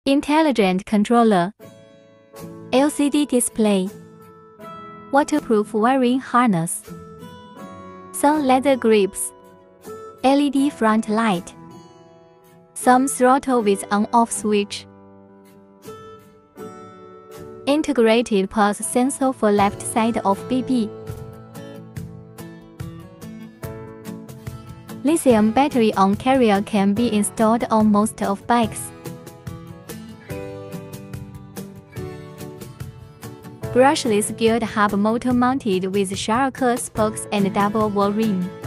Intelligent controller. LCD display. Waterproof wiring harness. Some leather grips. LED front light. Some throttle with on-off switch. Integrated pulse sensor for left side of BB. Lithium battery on carrier can be installed on most of bikes. Brushless geared hub motor mounted with shark spokes and double wall rim.